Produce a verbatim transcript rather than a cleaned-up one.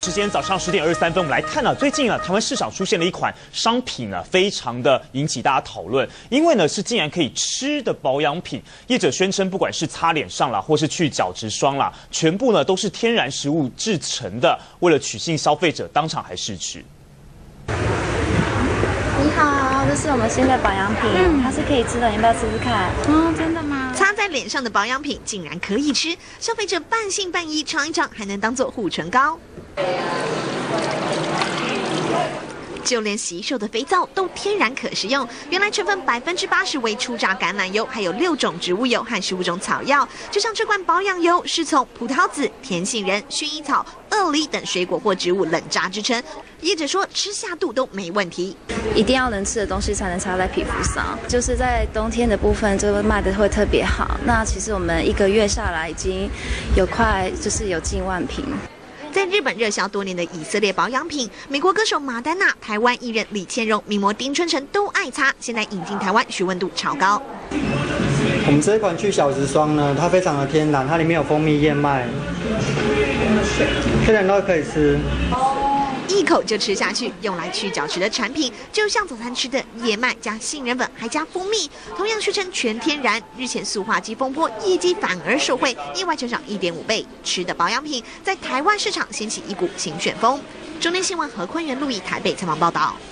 时间早上十点二十三分，我们来看啊，最近啊，台湾市场出现了一款商品呢、啊，非常的引起大家讨论，因为呢是竟然可以吃的保养品。业者宣称，不管是擦脸上啦，或是去角质霜啦，全部呢都是天然食物制成的，为了取信消费者，当场还试吃。 你好，这是我们新的保养品，嗯、它是可以吃的，你要不要试试看？ 哦，真的吗？ 擦在脸上的保养品竟然可以吃，消费者半信半疑，尝一尝还能当做护唇膏。就连洗手的肥皂都天然可食用，原来成分百分之八十为初榨橄榄油，还有六种植物油和十五种草药。就像这罐保养油是从葡萄籽、甜杏仁、薰衣草、鳄梨等水果或植物冷榨制成，业者说吃下肚都没问题。 一定要能吃的东西才能擦在皮肤上，就是在冬天的部分，这个卖的会特别好。那其实我们一个月下来已经有快就是有近万瓶。 在日本热销多年的以色列保养品，美国歌手马丹娜、台湾艺人李千荣、名模丁春成都爱擦，现在引进台湾询问度超高。 我们这一款去角质霜呢，它非常的天然，它里面有蜂蜜燕麦，天然都可以吃。 一口就吃下去，用来去角质的产品，就像早餐吃的燕麦加杏仁粉，还加蜂蜜，同样宣称全天然。日前塑化剂风波，业绩反而受惠，意外成长一点五倍。吃的保养品在台湾市场掀起一股新旋风。中天新闻何坤元、陆毅台北采访报道。